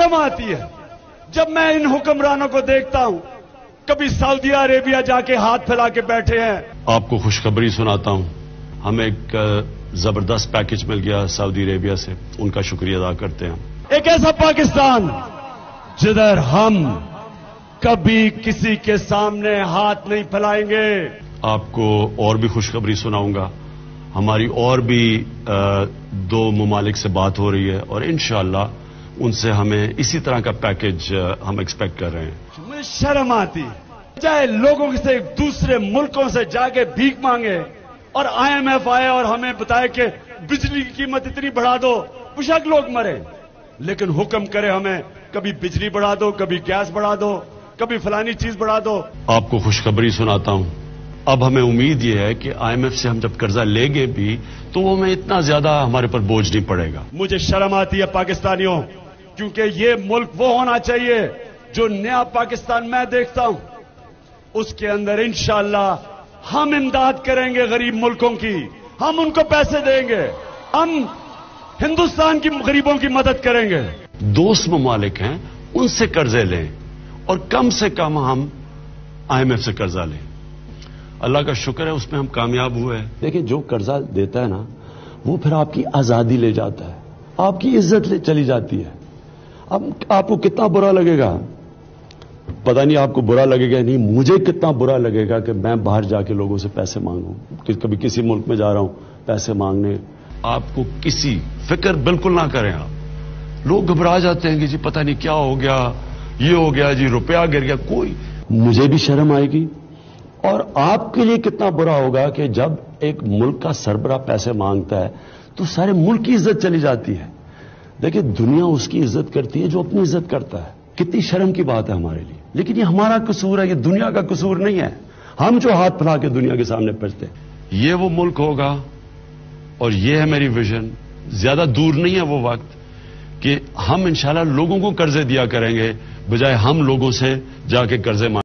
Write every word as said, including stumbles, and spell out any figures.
शर्म आती है जब मैं इन हुक्मरानों को देखता हूं, कभी सऊदी अरेबिया जाके हाथ फैला के बैठे हैं। आपको खुशखबरी सुनाता हूं, हमें एक जबरदस्त पैकेज मिल गया सऊदी अरेबिया से, उनका शुक्रिया अदा करते हैं। एक ऐसा पाकिस्तान जिधर हम कभी किसी के सामने हाथ नहीं फैलाएंगे। आपको और भी खुशखबरी सुनाऊंगा, हमारी और भी आ, दो मुमालिक से बात हो रही है और इंशाअल्लाह उनसे हमें इसी तरह का पैकेज हम एक्सपेक्ट कर रहे हैं। मुझे शर्म आती चाहे लोगों से दूसरे मुल्कों से जाके भीख मांगे और आईएमएफ आए और हमें बताए कि बिजली की कीमत इतनी बढ़ा दो, बेशक लोग मरे, लेकिन हुक्म करे हमें कभी बिजली बढ़ा दो, कभी गैस बढ़ा दो, कभी फलानी चीज बढ़ा दो। आपको खुशखबरी सुनाता हूं, अब हमें उम्मीद यह है कि आईएमएफ से हम जब कर्जा लेंगे भी तो वो हमें इतना ज्यादा हमारे पर बोझ नहीं पड़ेगा। मुझे शर्म आती है पाकिस्तानियों, क्योंकि ये मुल्क वो होना चाहिए जो नया पाकिस्तान मैं देखता हूं, उसके अंदर इंशाअल्लाह हम इमदाद करेंगे गरीब मुल्कों की, हम उनको पैसे देंगे, हम हिंदुस्तान की गरीबों की मदद करेंगे। दोस्त ममालिक हैं, उनसे कर्जे लें और कम से कम हम आईएमएफ से कर्जा लें। अल्लाह का शुक्र है उसमें हम कामयाब हुए हैं। देखिए, जो कर्जा देता है ना, वो फिर आपकी आजादी ले जाता है, आपकी इज्जत ले चली जाती है। अब आपको कितना बुरा लगेगा, पता नहीं आपको बुरा लगेगा नहीं, मुझे कितना बुरा लगेगा कि मैं बाहर जाके लोगों से पैसे मांगूं, कि कभी किसी मुल्क में जा रहा हूं पैसे मांगने। आपको किसी फिक्र बिल्कुल ना करें आप। लोग घबरा जाते हैं कि जी पता नहीं क्या हो गया, ये हो गया जी, रुपया गिर गया। कोई, मुझे भी शर्म आएगी और आपके लिए कितना बुरा होगा कि जब एक मुल्क का सरबराह पैसे मांगता है तो सारे मुल्क की इज्जत चली जाती है। देखिए, दुनिया उसकी इज्जत करती है जो अपनी इज्जत करता है। कितनी शर्म की बात है हमारे लिए, लेकिन ये हमारा कसूर है, ये दुनिया का कसूर नहीं है। हम जो हाथ फैला के दुनिया के सामने पहुंचते हैं। ये वो मुल्क होगा और ये है मेरी विजन। ज्यादा दूर नहीं है वो वक्त कि हम इंशाल्लाह लोगों को कर्जे दिया करेंगे, बजाय हम लोगों से जाके कर्जे मांग